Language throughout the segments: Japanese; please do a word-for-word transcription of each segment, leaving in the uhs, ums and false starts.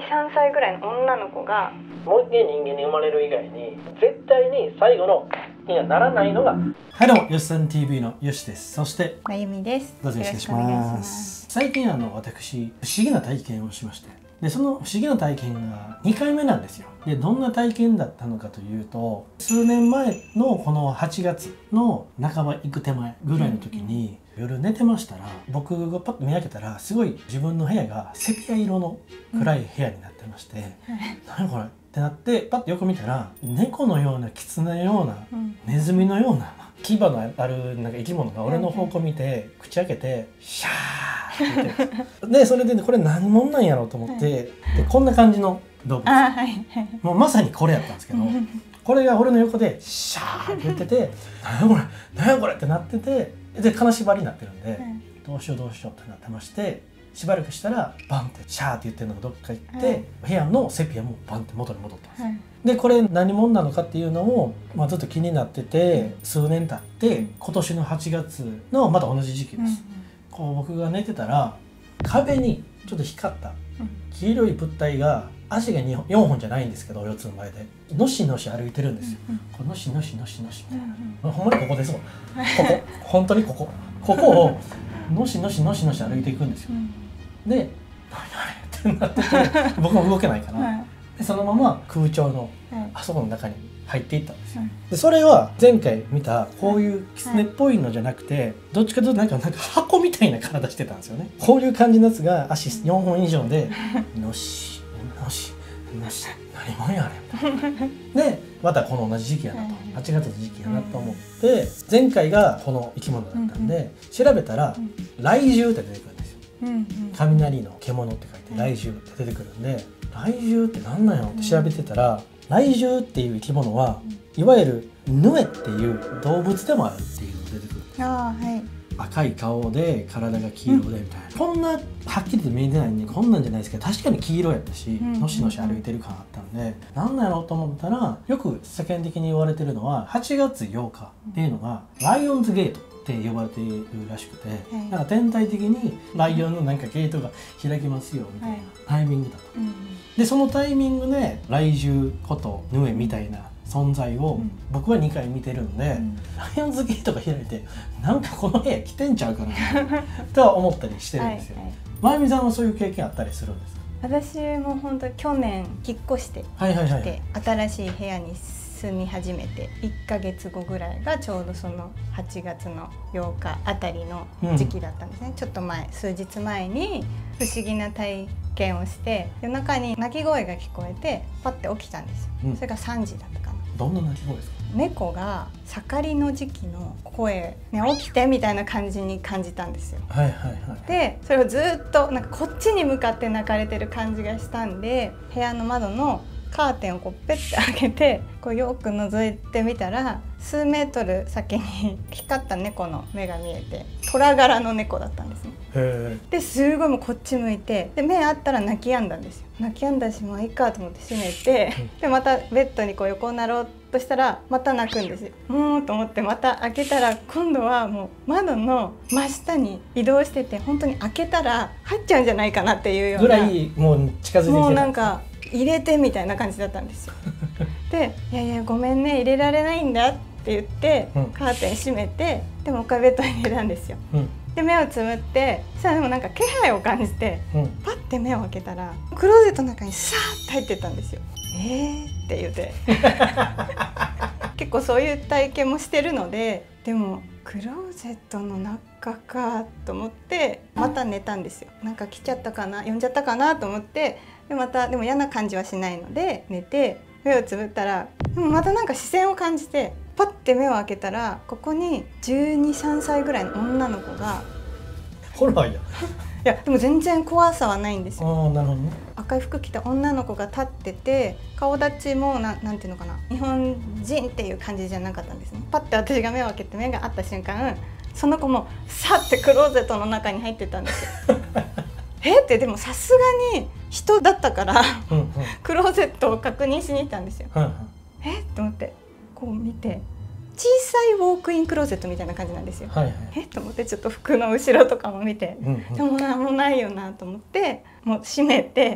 さんさいぐらいの女の子がもう一回人間に生まれる以外に絶対に最後のにはならないのが。はい、どうもよしさん ティーブイ のよしです。そしてまゆみです。 どうぞよろしくお願いします。最近あの私不思議な体験をしまして、でその不思議な体験がにかいめなんですよ。でどんな体験だったのかというと、数年前のこのはちがつの半ば行く手前ぐらいの時に、うんうん、夜寝てましたら、僕がパッと見上げたらすごい自分の部屋がセピア色の暗い部屋になってまして、うん、何これってなってパッと横見たら、猫のような狐のような、うん、ネズミのような牙のあるなんか生き物が俺の方向見て口開けてシャーって言ってでそれで、ね、これ何者なんやろうと思って、はい、でこんな感じの動物、はいはい、もうまさにこれやったんですけどこれが俺の横でシャーって言ってて何やこれ何やこれってなってて、で金縛りになってるんで、はい、どうしようどうしようってなってまして、しばらくしたらバンってシャーって言ってるのがどっか行って、はい、部屋のセピアもバンって元に戻ったんです、はい、でこれ何者なのかっていうのを、まあ、ずっと気になってて、うん、数年経って今年のはちがつのまた同じ時期です、うん、こう僕が寝てたら壁にちょっと光った黄色い物体が足がよんほんじゃないんですけどよっつの前でのしのし歩いてるんですよ、うん、こうのしのしのしのしみたいな、うん、ほんまにここですもんここ本当にここここをのしのしのしのし歩いていくんですよ、うん、で何々ってなってて僕も動けないから、はい、でそのまま空調のあそこの中に入っていったんですよ、はい、でそれは前回見たこういう狐っぽいのじゃなくて、どっちかというとなんかなんか箱みたいな体してたんですよね。こういう感じのやつが足よんほん以上でのしのしのし何もんやねんでまたこの同じ時期やなと、はちがつの時期やなと思って、前回がこの生き物だったんで調べたら雷獣って出てくるんですよ。雷の獣って書いて雷獣って出てくるんで、雷獣って何なんやろって調べてたら、雷獣っていう生き物はいわゆるヌエっていう動物でもあるっていうのが出てくるんですよ。あ、はい、赤い顔で体が黄色でみたいな、うん、こんなはっきりと見えてないんでこんなんじゃないですけど、確かに黄色やったし、うん、のしのし歩いてる感あったんで、何なんやろうと思ったら、よく世間的に言われてるのははちがつようかっていうのがライオンズゲートって呼ばれているらしくて、はい、なんか天体的にライオンのなんかゲートが開きますよみたいなタイミングだと、はい、でそのタイミングで雷獣ことヌエみたいな存在を僕はにかい見てるんで、うん、ライオンズゲートが開いてなんかこの部屋来てんちゃうかなとは思ったりしてるんですよ。はいはい、まゆみさんはそういう経験あったりするんですか？ 私も本当去年引っ越してきて新しい部屋に住み始めていっかげつごぐらいがちょうどそのはちがつのようかあたりの時期だったんですね、うん、ちょっと前数日前に不思議な体験をして、夜中に鳴き声が聞こえてパッて起きたんですよ、うん、それがさんじだったかな。 どんな鳴き声ですか？ 猫が盛りの時期の声、ね、起きてみたいな感じに感じたんですよ。はいはいはい、でそれをずっとなんかこっちに向かって鳴かれてる感じがしたんで、部屋の窓のカーテンをこうペッて開けてこうよく覗いてみたら、数メートル先に光った猫の目が見えて、虎柄の猫だったんですね。へー。ですごいもうこっち向いて、で目あったら泣き止んだんですよ。泣き止んだしもういいかと思って閉めて、でまたベッドにこう横になろうとしたらまた泣くんですよ。もうと思ってまた開けたら、今度はもう窓の真下に移動してて、本当に開けたら入っちゃうんじゃないかなっていうようなぐらいもう近づいてきて、 もうなんか入れてみたいな感じだったんですよ。で「いやいやごめんね入れられないんだ」って言って、うん、カーテン閉めて、でもう一回ベッドに入れたんですよ、うん、で目をつむって、そしたらでもなんか気配を感じて、うん、パッて目を開けたらクローゼットの中にサーッて入ってったんですよ。えーって言って結構そういう体験もしてるので、でもクローゼットの中かと思ってまた寝たんですよ。なんか来ちゃったかな、呼んじゃったかなと思って、でまたでも嫌な感じはしないので寝て、目をつぶったらでもまたなんか視線を感じて、パッて目を開けたらここにじゅうに、さんさいぐらいの女の子がホラーやいやでも全然怖さはないんですよ。 あ、なるほどね。 赤い服着た女の子が立ってて、顔立ちも な, なんていうのかな、日本人っていう感じじゃなかったんですね。パッて私が目を開けて目が合った瞬間、その子もさってクローゼットの中に入ってたんですよえってでもさすがに人だったからうん、うん、クローゼットを確認しに行ったんですよ、うんうん、えって思ってこう見て、小さいウォークインクローゼットみたいな感じなんですよ、はいはい、えと思ってちょっと服の後ろとかも見て、うんうん、でもなんもないよなと思ってもう閉めて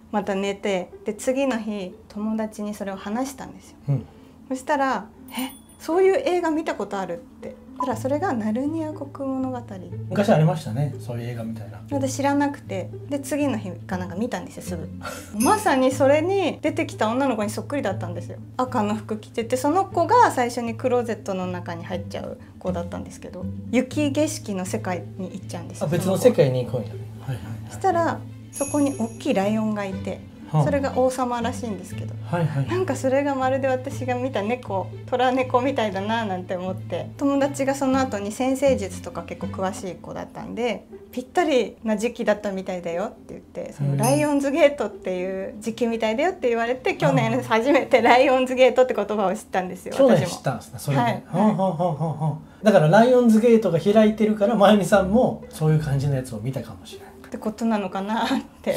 また寝て、で次の日友達にそれを話したんですよ、うん、そしたら「えそういう映画見たことある？」ってたら、それがナルニア国物語。 昔ありましたね、そういう映画みたいな。 私知らなくて、で次の日かなんか見たんですよ、すぐ。まさにそれに出てきた女の子にそっくりだったんですよ。赤の服着てて、その子が最初にクローゼットの中に入っちゃう子だったんですけど、雪景色の世界に行っちゃうんですよ。 あ、別の世界に行くんや。はいはいはい。 そしたらそこに大きいライオンがいて、それが王様らしいんですけど、はいはい、なんかそれがまるで私が見た猫、虎猫みたいだななんて思って、友達がその後に占星術とか結構詳しい子だったんで、ぴったりな時期だったみたいだよって言って、そのライオンズゲートっていう時期みたいだよって言われて、去年初めてライオンズゲートって言葉を知ったんですよ。 去年知ったんですね、それで。はい、だからライオンズゲートが開いてるから、まゆみさんもそういう感じのやつを見たかもしれないってことなのかなって。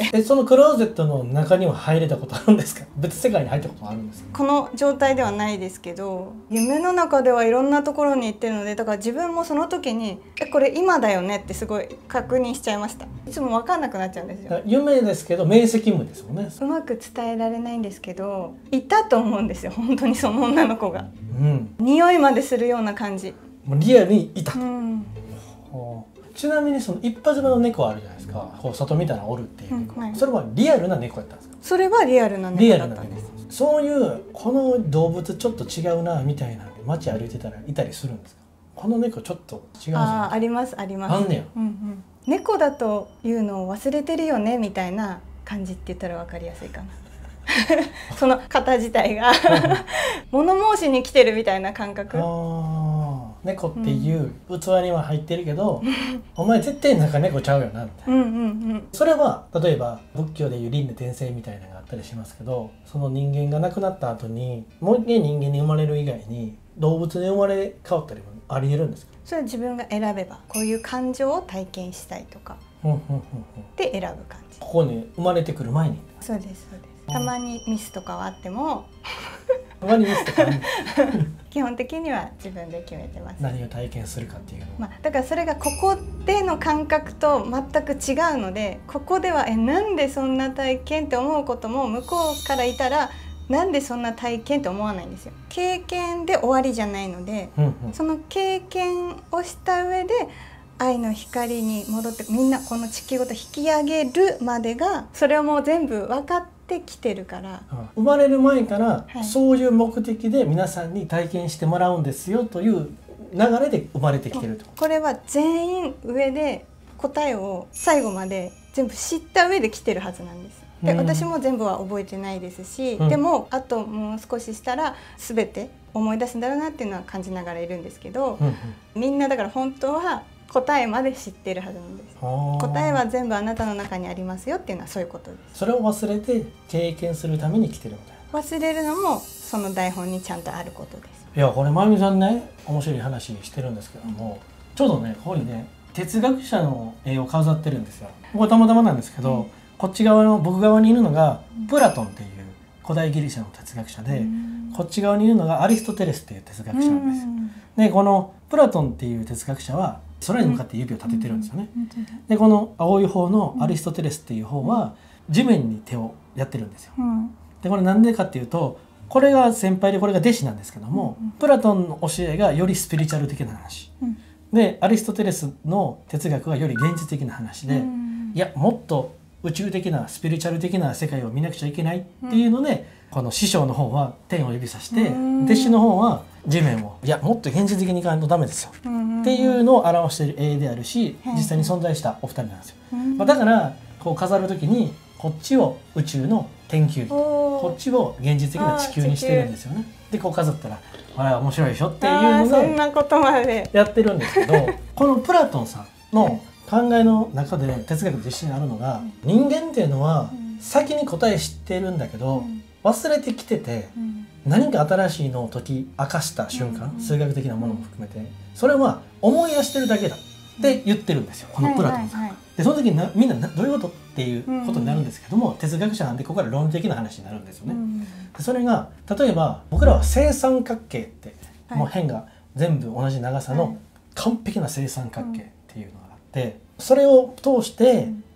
え、そのクローゼットの中には入れたことあるんですか？別世界に入ったことあるんですか？ この状態ではないですけど、夢の中ではいろんなところに行ってるので、だから自分もその時に「えこれ今だよね」ってすごい確認しちゃいました。いつも分かんなくなっちゃうんですよ。 夢ですけど明晰夢ですもんね。 うまく伝えられないんですけど、いたと思うんですよ、本当にその女の子が。うん、匂いまでするような感じ。 もうリアルにいたと。うん、ちなみにその一発目の猫あるじゃないですか、こう外見たらおるっていう猫、うん、はい、それはリアルな猫やったんですか？ それはリアルな猫だったんです。 そういうこの動物ちょっと違うなみたいなんで街歩いてたらいたりするんですか？この猫ちょっと違う。 ああ、ありますあります。 あんねや、 うんうん、猫だというのを忘れてるよねみたいな感じって言ったら分かりやすいかな。その型自体が物申しに来てるみたいな感覚。あ、 猫っていう器には入ってるけど、うん、お前絶対中猫ちゃうよなみたいな、うんうんうん、それは例えば仏教でいう輪廻転生みたいなのがあったりしますけど、その人間が亡くなった後にもう一回人間に生まれる以外に動物に生まれ変わったりもありえるんですか？ それは自分が選べば、こういう感情を体験したいとかで選ぶ感じ。 ここに生まれてくる前に。 そうですそうです。たまにミスとかはあってもたまにミスとか基本的には自分で決めてます。 何を体験するかっていうの、 まあ、だからそれがここでの感覚と全く違うので、ここではえなんでそんな体験って思うことも、向こうからいたらなんでそんな体験って思わないんですよ。経験で終わりじゃないので、うんうん、その経験をした上で愛の光に戻って、みんなこの地球ごと引き上げるまでが、それをもう全部分かってきてるから、 うん、生まれる前から、はい、そういう目的で皆さんに体験してもらうんですよという流れで生まれてきてると。 これは全員上で答えを最後まで全部知った上で来てるはずなんです。で、私も全部は覚えてないですし、うん、でもあともう少ししたら全て思い出すんだろうなっていうのは感じながらいるんですけど、うんうん、みんなだから本当は答えまで知ってるはずなんです。答えは全部あなたの中にありますよっていうのはそういうことです。 それを忘れて経験するために来てるみたいな。 忘れるのもその台本にちゃんとあることです。 いや、これまゆみさんね、面白い話してるんですけども、うん、ちょうどねここにね哲学者の絵を飾ってるんですよ。これたまたまなんですけど、うん、こっち側の僕側にいるのがプラトンっていう古代ギリシャの哲学者で、うん、こっち側にいるのがアリストテレスっていう哲学者なんですよ。うん、でこのプラトンっていう哲学者は空に向かって指を立ててるんですよね。でこの青い方のアリストテレスっていう方は地面に手をやってるんですよ。でこれなんでかっていうと、これが先輩でこれが弟子なんですけども、プラトンの教えがよりスピリチュアル的な話で、アリストテレスの哲学はより現実的な話で、いやもっと宇宙的なスピリチュアル的な世界を見なくちゃいけないっていうので、この師匠の方は天を指さして、弟子の方は地面をいやもっと現実的にいかないとダメですよっていうのを表している絵であるし、実際に存在したお二人なんですよ。まあ、だからこう飾る時にこっちを宇宙の天球儀、こっちを現実的な地球にしてるんですよね。でこう飾ったらあれ面白いでしょっていうのでそんなことまでやってるんですけど、このプラトンさんの考えの中で哲学と一緒にあるのが、人間っていうのは先に答え知ってるんだけど忘れてきてて、何か新しいのを解き明かした瞬間、数学的なものも含めてそれは思い出してるだけだって言ってるんですよ、このプラトンさん。でその時になみんなどういうことっていうことになるんですけども、哲学者なんでここから論理的な話になるんですよね。でそれが例えば僕らは正三角形って、もう辺が全部同じ長さの完璧な正三角形っていうのがあって、それを通して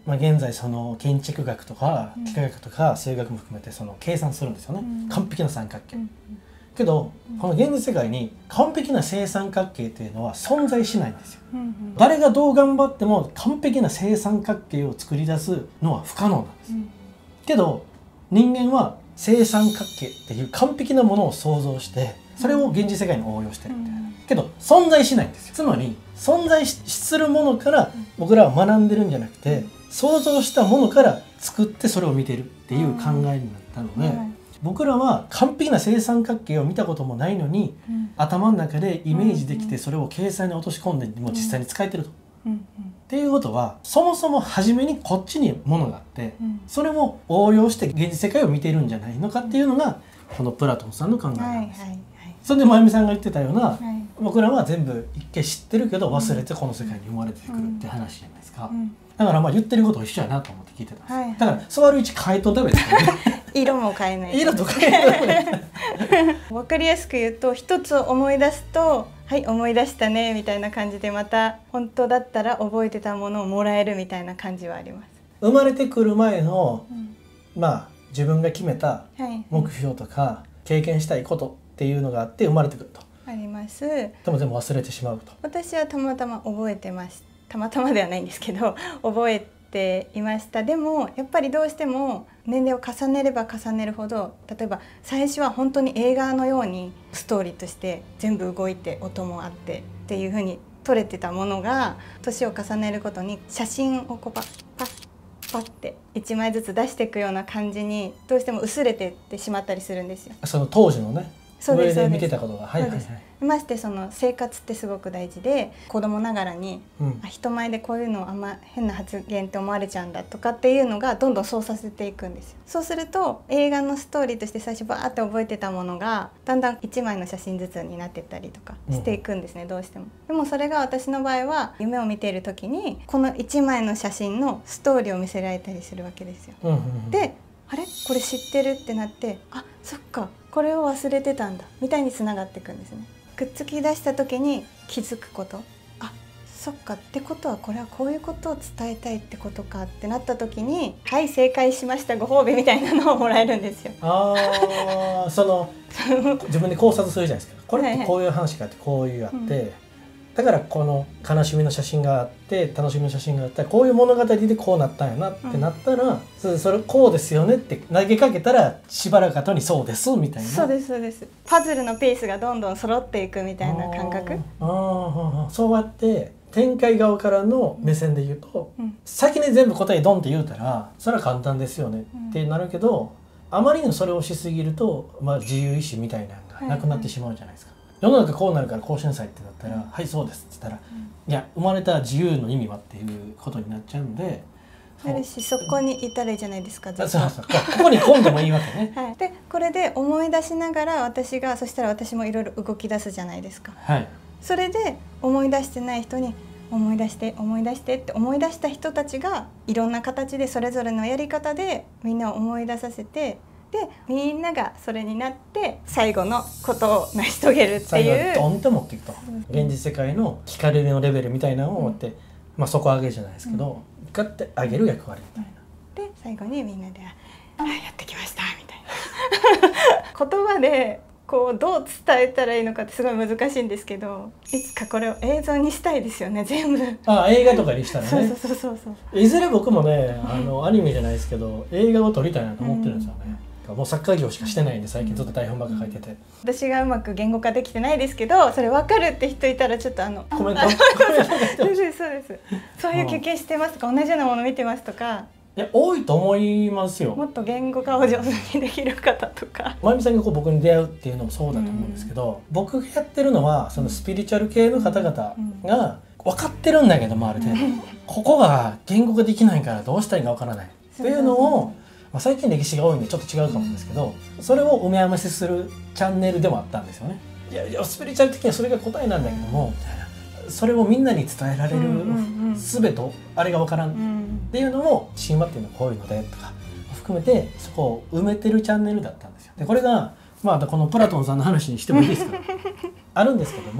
まあ、現在その建築学とか幾何学とか数学も含めてその計算するんですよね、うん、完璧な三角形、うん、けどこの現実世界に完璧な正三角形というのは存在しないんですよ、うんうん、誰がどう頑張っても完璧な正三角形を作り出すのは不可能なんです、うん、けど人間は正三角形っていう完璧なものを想像してそれを現実世界に応用してるみたいな、うん、けど存在しないんですよ。つまり存在するものから僕らは学んでるんじゃなくて、想像したものから作ってそれを見てるっていう考えになったので、うん、僕らは完璧な正三角形を見たこともないのに、うん、頭の中でイメージできてそれを計算に落とし込んでもう実際に使えてると。うんうんうん、っていうことはそもそも初めにこっちにものがあって、うん、それを応用して現実世界を見ているんじゃないのかっていうのがこのプラトンさんの考えなんです。はいはいはい、それで真由美さんが言ってたような、はい、僕らは全部一回知ってるけど忘れてこの世界に生まれてくるって話じゃないですか。うんうん、だからまあ言ってること一緒やなと思って聞いてたんです。はいはい、だから座る位置変えとダメですよね。 色も変えない。 色と変えない。 わかりやすく言うと一つ思い出すとはい思い出したねみたいな感じでまた本当だったら覚えてたものをもらえるみたいな感じはあります。 生まれてくる前の、うん、まあ自分が決めた目標とか経験したいことっていうのがあって生まれてくると。 あります。 でも全部忘れてしまうと。 私はたまたま覚えてます。たまたまではないんですけど覚えていました。でもやっぱりどうしても年齢を重ねれば重ねるほど例えば最初は本当に映画のようにストーリーとして全部動いて音もあってっていう風に撮れてたものが年を重ねるごとに写真をこうパッパッパッっていちまいずつ出していくような感じにどうしても薄れてってしまったりするんですよ。 その当時のね上で見てたことが。はいはいはい。 ましてその生活ってすごく大事で子供ながらに、うん、人前でこういうのあんま変な発言って思われちゃうんだとかっていうのがどんどんそうさせていくんですよ。そうすると映画のストーリーとして最初バーって覚えてたものがだんだんいちまいの写真ずつになってったりとかしていくんですね、うん、どうしても。でもそれが私の場合は夢を見ている時にこのいちまいの写真のストーリーを見せられたりするわけですよ。うんうんうん、であれこれ知ってるってなってあそっかこれを忘れてたんだみたいにつながっていくんですね。くっつき出した時に気づくことあそっかってことはこれはこういうことを伝えたいってことかってなった時にはい正解しましたご褒美みたいなのをもらえるんですよ。 ああその自分で考察するじゃないですか。これってこういう話があってこういうあって、はいはい、だからこの悲しみの写真があって楽しみの写真があったらこういう物語でこうなったんやなってなったら、うん、それこうですよねって投げかけたらしばらく後にそうですみたいな。 そうですそうです。パズルのピースがどんどん揃っていくみたいな感覚。 ああそうやって展開側からの目線で言うと、うん、先に全部答えドンって言うたらそれは簡単ですよねってなるけど、うん、あまりにそれをしすぎると、まあ、自由意志みたいなのがなくなってしまうじゃないですか。はいはい、世の中こうなるからこうしなさいってなったら、うん、はいそうですって言ったら、うん、いや生まれた自由の意味はっていうことになっちゃうんであるしそこにいたらいいじゃないですか。 そうそうここに込んでもいいわけね。 はい、でこれで思い出しながら私がそしたら私もいろいろ動き出すじゃないですか。はい、それで思い出してない人に思い出して思い出してって思い出した人たちがいろんな形でそれぞれのやり方でみんなを思い出させてでみんながそれになって最後のことを成し遂げるっていう最後ドンって持っていくと、うん、現実世界の聞かれるのレベルみたいなのを持って、うん、まあ底上げじゃないですけど、うん、ガッて上げる役割みたいな、で最後にみんなで「あやってきました」みたいな言葉でこうどう伝えたらいいのかってすごい難しいんですけどいつかこれを映像にしたいですよね全部。 あ映画とかにしたらね。 そうそうそうそうそういずれ僕もねあのアニメじゃないですけど映画を撮りたいなと思ってるんですよね。うん、もうサッカー業しかしてないんで最近ずっと台本ばっか書いてて、うん、 私がうまく言語化できてないですけどそれ分かるって人いたらちょっとあのコメントそうですそうですそういう経験してますとか同じようなもの見てますとか。 いや多いと思いますよ。 もっと言語化を上手にできる方とか真由美さんがこう僕に出会うっていうのもそうだと思うんですけど、うん、僕がやってるのはそのスピリチュアル系の方々が分かってるんだけどもある程度ここが言語化できないからどうしたらいいか分からないっていうのをまあ、最近歴史が多いんでちょっと違うと思うんですけど、それを埋め合わせするチャンネルでもあったんですよね。いやいやスピリチュアル的にはそれが答えなんだけども、みたいなそれをみんなに伝えられる全てあれが分からんっていうのも神話っていうのはこういうのでとか含めてそこを埋めてるチャンネルだったんですよ。でこれがまあこのプラトンさんの話にしてもいいですかあるんですけども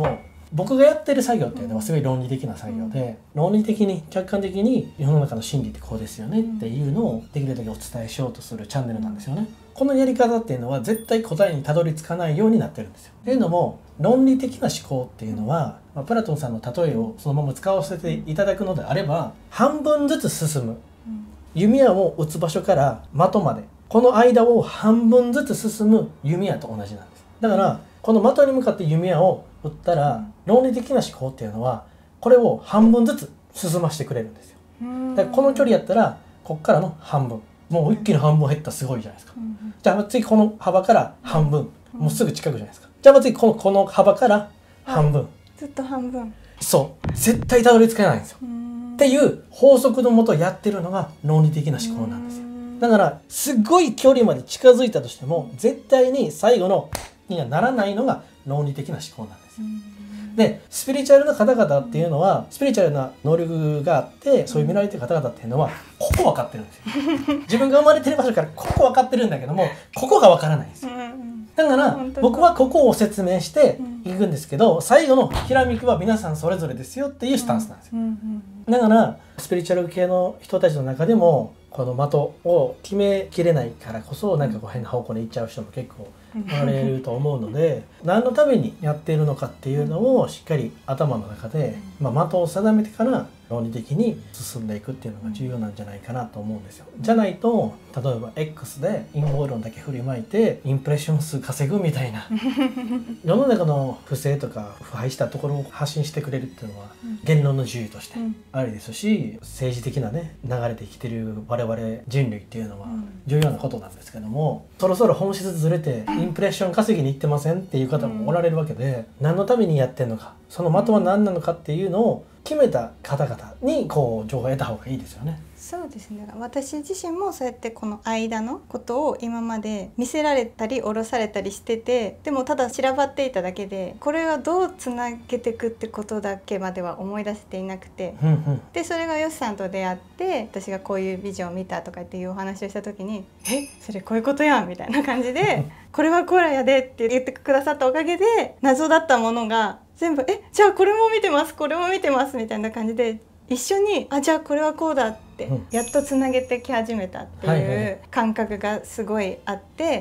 僕がやってる作業っていうのはすごい論理的な作業で、論理的に客観的に世の中の真理ってこうですよねっていうのをできるだけお伝えしようとするチャンネルなんですよね。このやり方っていうのは絶対答えにたどり着かないようになってるんですよ。というのも論理的な思考っていうのは、まあ、プラトンさんの例えをそのまま使わせていただくのであれば、半分ずつ進む、弓矢を撃つ場所から的までこの間を半分ずつ進む弓矢と同じなんです。だからこの的に向かって弓矢を撃ったら、論理的な思考っていうのはこれを半分ずつ進ませてくれるんですよ。だからこの距離やったらこっからの半分、もう一気に半分減ったらすごいじゃないですか。じゃあ次この幅から半分、もうすぐ近くじゃないですか。じゃあ次このこの幅から半分、 ずっと半分、 そう絶対たどり着けないんですよ。っていう法則のもとやってるのが論理的な思考なんですよ。だからすごい距離まで近づいたとしても絶対に最後のにはならないのが論理的な思考なんですよ。でスピリチュアルな方々っていうのはスピリチュアルな能力があってそういう見られてる方々っていうのはここ分かってるんですよ。自分が生まれてる場所からここ分かってるんだけどもここが分からないんですよ。だから僕はここを説明していくんですけど、最後のひらめきは皆さんそれぞれですよっていうスタンスなんですよ。だからスピリチュアル系の人たちの中でもこの的を決めきれないからこそなんかこう変な方向に行っちゃう人も結構おられると思うので、何のためにやっているのかっていうのをしっかり頭の中で、まあ、的を定めてから論理的に進んでいくっていうのが重要なんじゃないかなと思うんですよ。じゃないと例えば X で陰謀論だけ振りまいてインプレッション数稼ぐみたいな世の中の不正とか腐敗したところを発信してくれるっていうのは言論の自由としてありですし、政治的なね流れで生きてる我々人類っていうのは重要なことなんですけども、そろそろ本質ずれてインプレッション稼ぎに行ってませんっていう方もおられるわけで、何のためにやってんのか、その的は何なのかっていうのを決めた方々にこう情報を得た方がいいですよね。 そうですね。私自身もそうやってこの間のことを今まで見せられたり下ろされたりしてて、でもただ散らばっていただけでこれはどうつなげていくってことだけまでは思い出せていなくて、うんうん、でそれがヨシさんと出会って私がこういうビジョンを見たとかっていうお話をした時に「えそれこういうことやん」みたいな感じで「これはこうやで」って言ってくださったおかげで謎だったものが全部「えじゃあこれも見てますこれも見てます」みたいな感じで一緒に「あじゃあこれはこうだ」ってやっとつなげてき始めたっていう感覚がすごいあって、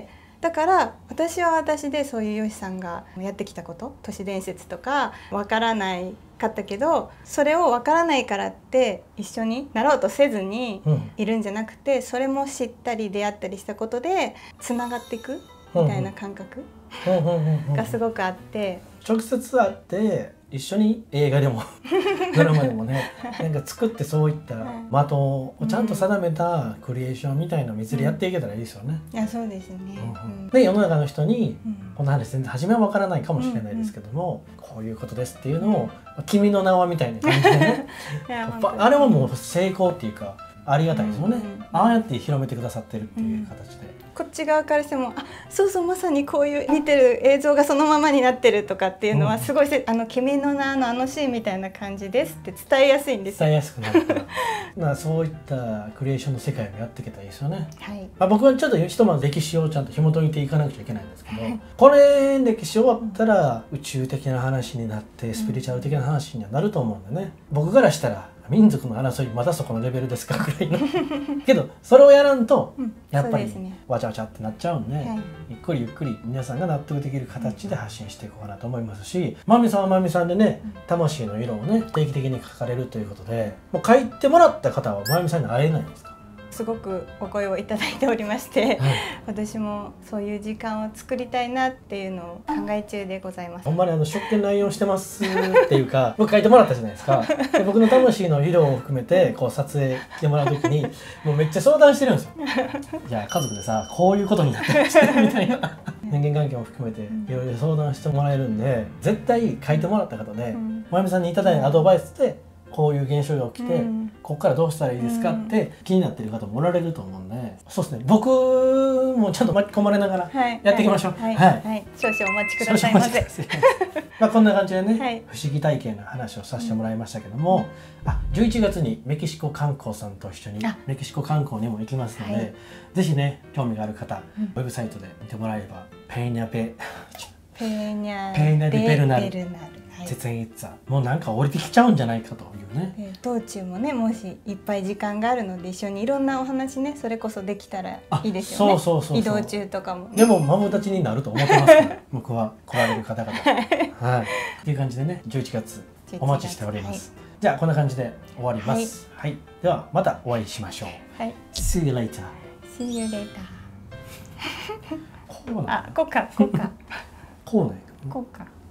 だから私は私でそういうヨシさんがやってきたこと都市伝説とかわからないかったけど、それをわからないからって一緒になろうとせずにいるんじゃなくて、それも知ったり出会ったりしたことでつながっていくみたいな感覚がすごくあって、 直接会って一緒に映画でもドラマでもねなんか作ってそういった的をちゃんと定めたクリエーションみたいなのを見つでやっていけたらいいですよね。 いやそうですね。 うん、で世の中の人にこの話全然初めは分からないかもしれないですけども、こういうことですっていうのを「君の名は」みたいな感じでねあれはもう成功っていうかありがたいですよね。ああやって広めてくださってるっていう形で。 こっち側からしてもあそうそうまさにこういう見てる映像がそのままになってるとかっていうのはすごい、うん、あの君の名のあのシーンみたいな感じですって伝えやすいんですよ。 伝えやすくなるからそういったクリエーションの世界もやっていけたらいいですよね。 はい、 まあ僕はちょっとひとまず歴史をちゃんと紐解いていかなくちゃいけないんですけど、はい、これ歴史終わったら宇宙的な話になってスピリチュアル的な話にはなると思うんでね、うん、僕からしたら民族の争いまだそこのレベルですかぐらいのけどそれをやらんと、うん、やっぱりわちゃわちゃってなっちゃうんで、はい、ゆっくりゆっくり皆さんが納得できる形で発信していこうかなと思いますし、まみさんはまみさんでね魂の色をね定期的に書かれるということで、もう書いてもらった方はまみさんに会えないんですか？ すごくお声をいただいておりまして、はい、私もそういう時間を作りたいなっていうのを考え中でございます。 ほんまにあの職権乱用してますっていうか僕書いてもらったじゃないですか。で僕の魂の色を含めてこう撮影してもらう時にもうめっちゃ相談してるんですよ。いや家族でさこういうことになってましたみたいな人間関係も含めていろいろ相談してもらえるんで、絶対書いてもらった方でまゆみさんにいただいたアドバイスでこういう現象が起きて、うん、ここからどうしたらいいですかって気になっている方もおられると思うんで、そうですね僕もちゃんと巻き込まれながらやっていきましょう。 はい、はいはい、少々お待ちくださいませ。 まあこんな感じでね、はい、不思議体験の話をさせてもらいましたけども、うん、あじゅういちがつにメキシコ観光さんと一緒にメキシコ観光にも行きますので、はい、ぜひね興味がある方、うん、ウェブサイトで見てもらえればペーニャペペーニャペーニャデベルナル絶縁イッツァもうなんか降りてきちゃうんじゃないかというね。 で道中もねもしいっぱい時間があるので一緒にいろんなお話ねそれこそできたらいいですよね。 そうそうそうそう、 移動中とかも。 でもマブダチになると思ってますから僕は来られる方々はいっていう感じでねじゅういちがつお待ちしております、はい、じゃあこんな感じで終わります、はいはい、ではまたお会いしましょう、はい、See you later See you later こうなんあ、こうかこうかこうなんやこうか